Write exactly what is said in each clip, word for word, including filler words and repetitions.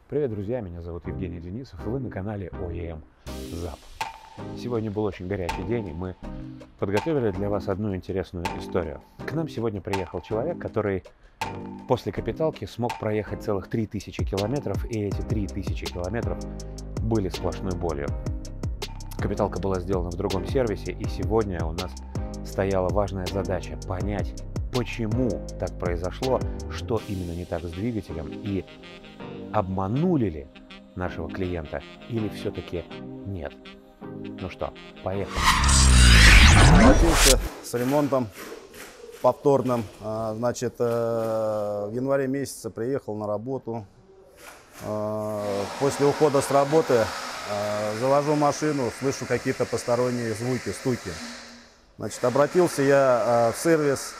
Привет, друзья! Меня зовут Евгений Денисов, и вы на канале о е эм зап. Сегодня был очень горячий день, и мы подготовили для вас одну интересную историю. К нам сегодня приехал человек, который после капиталки смог проехать целых три тысячи километров, и эти три тысячи километров были сплошной болью. Капиталка была сделана в другом сервисе, и сегодня у нас стояла важная задача — понять, почему так произошло, что именно не так с двигателем, и обманули ли нашего клиента или все-таки нет. Ну что, поехали. Обратился с ремонтом повторным. Значит, в январе месяце приехал на работу. После ухода с работы завожу машину, слышу какие-то посторонние звуки, стуки. Значит, обратился я в сервис.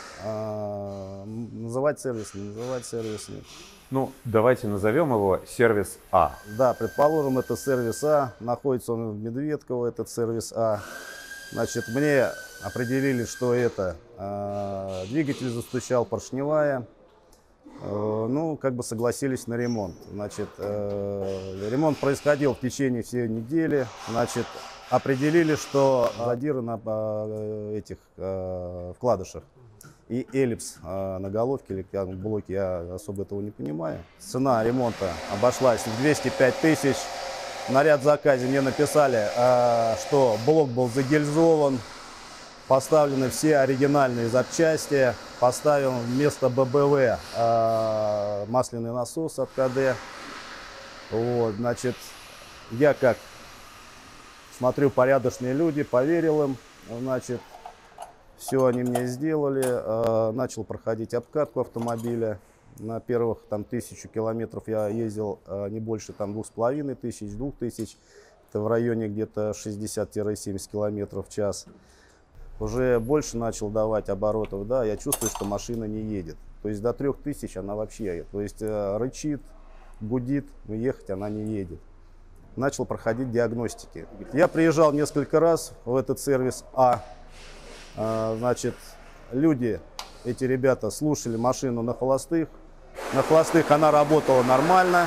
Называть сервис, не называть сервис. Нет. Ну, давайте назовем его сервис А. Да, предположим, это сервис А. Находится он в Медведково, этот сервис А. Значит, мне определили, что это э, двигатель застучал, поршневая. Э, ну, как бы согласились на ремонт. Значит, э, ремонт происходил в течение всей недели. Значит, определили, что задиры на э, этих э, вкладышах и эллипс э, на головке или в блоке, я особо этого не понимаю. Цена ремонта обошлась в двести пять тысяч. На ряд заказе мне написали, э, что блок был загильзован, поставлены все оригинальные запчасти, поставил вместо бэ бэ вэ э, масляный насос от ка дэ. Вот, значит, я как смотрю, порядочные люди, поверил им, значит. Все они мне сделали, э, начал проходить обкатку автомобиля. На первых там тысячу километров я ездил э, не больше там двух с половиной тысяч, двух тысяч. Это в районе где-то шестьдесят-семьдесят километров в час. Уже больше начал давать оборотов, да, я чувствую, что машина не едет. То есть до трех тысяч она вообще едет. То есть э, рычит, гудит, но ехать она не едет. Начал проходить диагностики. Я приезжал несколько раз в этот сервис А. Значит, люди, эти ребята, слушали машину на холостых. На холостых она работала нормально.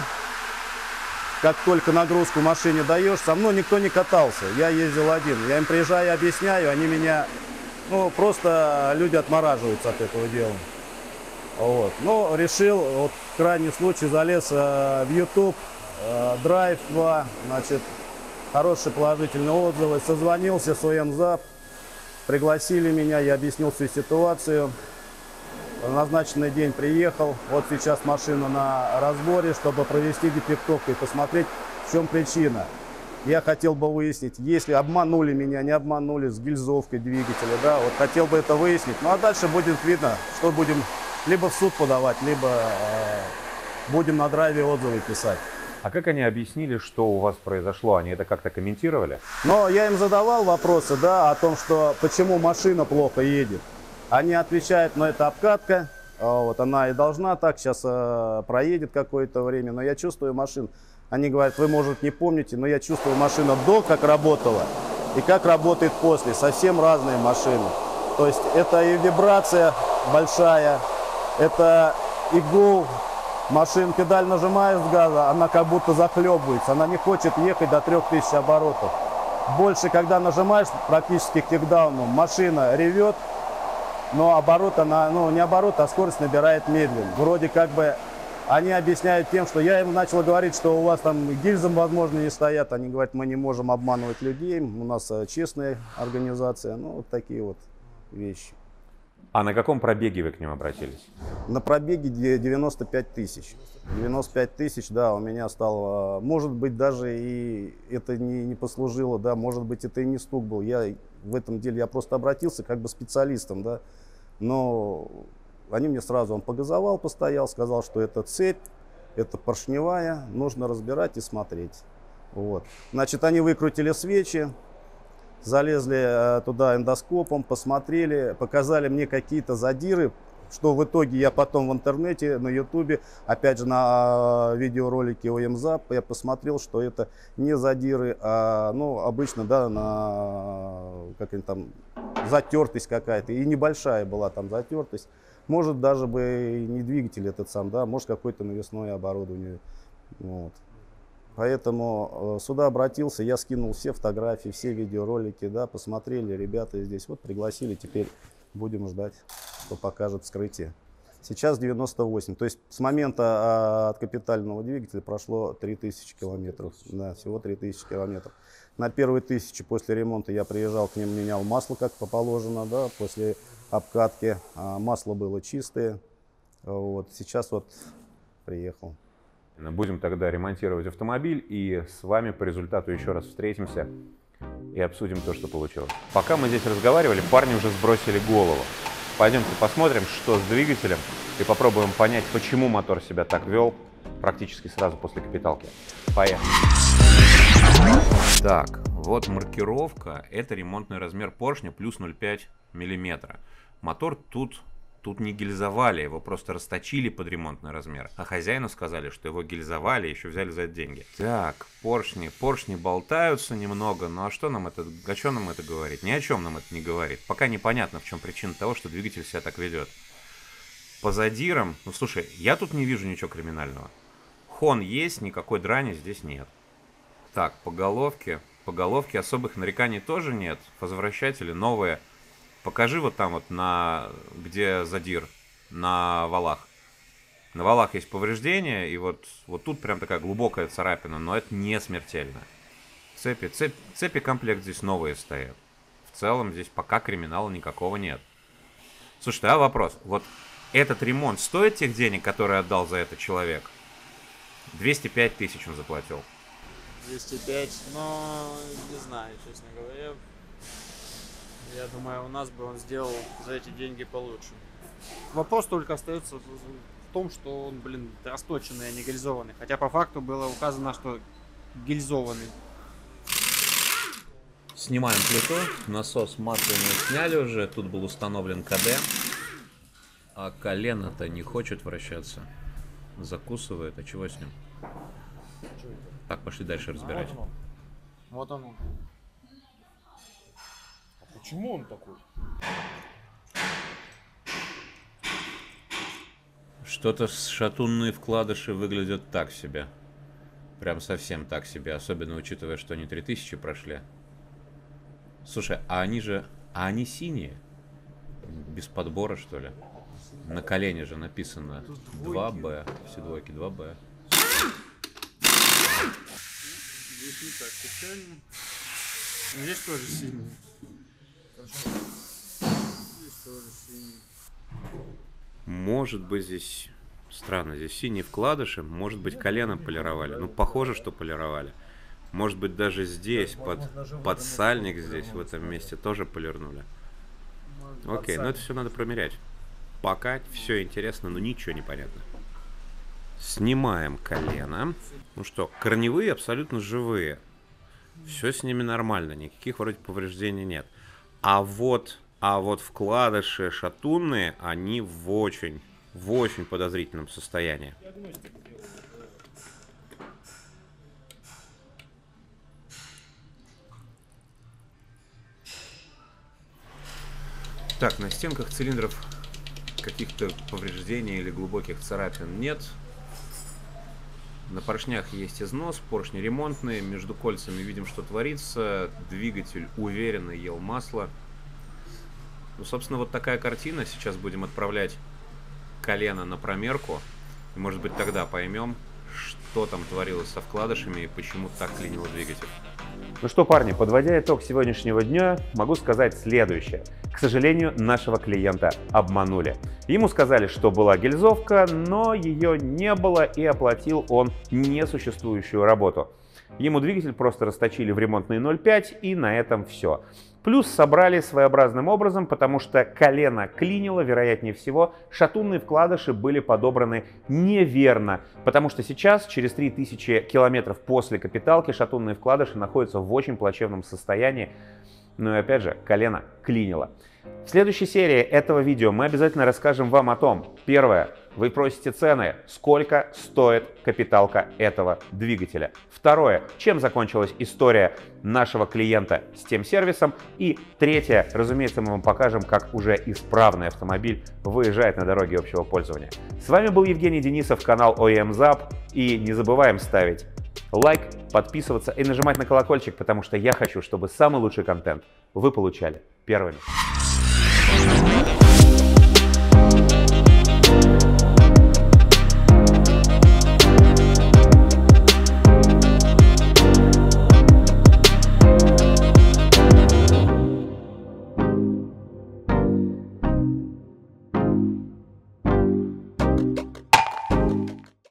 Как только нагрузку машине даешь, со мной никто не катался. Я ездил один. Я им приезжаю, объясняю, они меня, ну, просто люди отмораживаются от этого дела. Вот. Но решил, вот в крайнем случае залез э, в YouTube, э, Драйв два, значит, хорошие положительные отзывы. Созвонился с о е эм зап. Пригласили меня, я объяснил всю ситуацию. В назначенный день приехал. Вот сейчас машина на разборе, чтобы провести дефектовку и посмотреть, в чем причина. Я хотел бы выяснить, если обманули меня, не обманули с гильзовкой двигателя. Да, вот хотел бы это выяснить. Ну а дальше будет видно, что будем либо в суд подавать, либо э, будем на драйве отзывы писать. А как они объяснили, что у вас произошло? Они это как-то комментировали? Но я им задавал вопросы, да, о том, что почему машина плохо едет. Они отвечают, но это обкатка, вот она и должна так, сейчас э, проедет какое-то время, но я чувствую машину. Они говорят, вы, может, не помните, но я чувствую машина до, как работала, и как работает после. Совсем разные машины. То есть это и вибрация большая, это и гул. Машин, педаль нажимаешь с газа, она как будто захлебывается, она не хочет ехать до трёх тысяч оборотов. Больше, когда нажимаешь практически к тикдауну, машина ревет, но оборот, она, ну не оборот, а скорость набирает медленно. Вроде как бы они объясняют тем, что я им начал говорить, что у вас там гильзы, возможно, не стоят. Они говорят, мы не можем обманывать людей, у нас честная организация, ну вот такие вот вещи. А на каком пробеге вы к ним обратились? На пробеге девяносто пять тысяч. девяносто пять тысяч, да, у меня стало, может быть, даже и это не, не послужило, да, может быть, это и не стук был. Я в этом деле, я просто обратился как бы специалистом, да, но они мне сразу, он погазовал, постоял, сказал, что это цепь, это поршневая, нужно разбирать и смотреть. Вот. Значит, они выкрутили свечи. Залезли туда эндоскопом, посмотрели, показали мне какие-то задиры, что в итоге я потом в интернете, на ютубе, опять же на видеоролике о е эм зап, я посмотрел, что это не задиры, а ну, обычно, да, на как там, затертость какая-то, и небольшая была там затертость. Может даже бы и не двигатель этот сам, да, может какое-то навесное оборудование. Вот. Поэтому сюда обратился, я скинул все фотографии, все видеоролики, да, посмотрели, ребята здесь вот пригласили, теперь будем ждать, что покажет вскрытие. Сейчас девяносто восемь, то есть с момента от капитального двигателя прошло три тысячи километров, да, всего три тысячи километров. На первые тысячи после ремонта я приезжал к ним, менял масло, как положено, да, после обкатки, а масло было чистое, вот, сейчас вот приехал. Будем тогда ремонтировать автомобиль и с вами по результату еще раз встретимся и обсудим то, что получилось. Пока мы здесь разговаривали, парни уже сбросили голову. Пойдемте посмотрим, что с двигателем, и попробуем понять, почему мотор себя так вел практически сразу после капиталки. Поехали! Так, вот маркировка. Это ремонтный размер поршня плюс ноль целых пять десятых миллиметра. Мотор тут... Тут не гильзовали, его просто расточили под ремонтный размер. А хозяину сказали, что его гильзовали и еще взяли за это деньги. Так, поршни. Поршни болтаются немного, но а что нам это, о чем нам это говорит? Ни о чем нам это не говорит. Пока непонятно, в чем причина того, что двигатель себя так ведет. По задирам, ну слушай, я тут не вижу ничего криминального. Хон есть, никакой драни здесь нет. Так, по головке. По головке особых нареканий тоже нет. Возвращатели новые. Покажи вот там вот, на где задир, на валах. На валах есть повреждения, и вот, вот тут прям такая глубокая царапина, но это не смертельно. Цепи, цепь, цепи комплект здесь новые стоят. В целом здесь пока криминала никакого нет. Слушай, а вопрос, вот этот ремонт стоит тех денег, которые отдал за это человек? двести пять тысяч он заплатил. двести пять, но не знаю, честно говоря. Я думаю, у нас бы он сделал за эти деньги получше. Вопрос только остается в том, что он, блин, расточенный, а не гильзованный. Хотя по факту было указано, что гильзованный. Снимаем плиту. Насос масляный сняли уже. Тут был установлен КД. А колено-то не хочет вращаться. Закусывает. А чего с ним? Так, пошли дальше разбирать. А вот он. Вот он. Почему он такой? Что-то шатунные вкладыши выглядят так себе. Прям совсем так себе. Особенно учитывая, что они три тысячи прошли. Слушай, а они же... А они синие? Без подбора, что ли? На колене же написано два бэ. Все двойки, два бэ. Здесь не так печально. Здесь тоже синий. Здесь тоже синий. Может быть здесь... Странно, здесь синие вкладыши. Может быть коленом полировали. Ну, похоже, что полировали. Может быть даже здесь, под, под сальник здесь, в этом месте, тоже полирнули. Окей, но это все надо промерять. Пока все интересно, но ничего не понятно. Снимаем колено. Ну что, корневые абсолютно живые. Все с ними нормально, никаких вроде повреждений нет. А вот, а вот вкладыши шатунные, они в очень, в очень подозрительном состоянии. Так, на стенках цилиндров каких-то повреждений или глубоких царапин нет. На поршнях есть износ, поршни ремонтные, между кольцами видим, что творится. Двигатель уверенно ел масло. Ну, собственно, вот такая картина. Сейчас будем отправлять колено на промерку. И, может быть, тогда поймем, что там творилось со вкладышами и почему так клинило двигатель. Ну что, парни, подводя итог сегодняшнего дня, могу сказать следующее. К сожалению, нашего клиента обманули. Ему сказали, что была гильзовка, но ее не было, и оплатил он несуществующую работу. Ему двигатель просто расточили в ремонтный ноль пять, и на этом все. Плюс собрали своеобразным образом, потому что колено клинило, вероятнее всего, шатунные вкладыши были подобраны неверно, потому что сейчас, через три тысячи километров после капиталки, шатунные вкладыши находятся в очень плачевном состоянии. Ну и опять же, колено клинило. В следующей серии этого видео мы обязательно расскажем вам о том, первое, вы просите цены, сколько стоит капиталка этого двигателя. Второе, чем закончилась история нашего клиента с тем сервисом. И третье, разумеется, мы вам покажем, как уже исправный автомобиль выезжает на дороге общего пользования. С вами был Евгений Денисов, канал о и эм зап. И не забываем ставить лайк, подписываться и нажимать на колокольчик, потому что я хочу, чтобы самый лучший контент вы получали первыми.